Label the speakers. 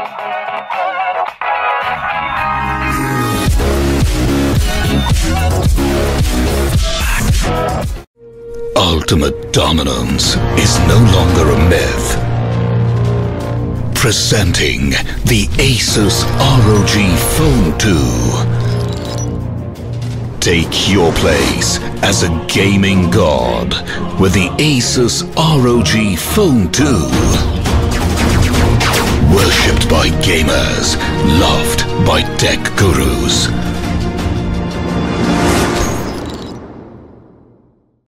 Speaker 1: Ultimate dominance is no longer a myth. Presenting the Asus ROG Phone 2. Take your place as a gaming god with the Asus ROG Phone 2. Worshipped by gamers, loved by tech gurus.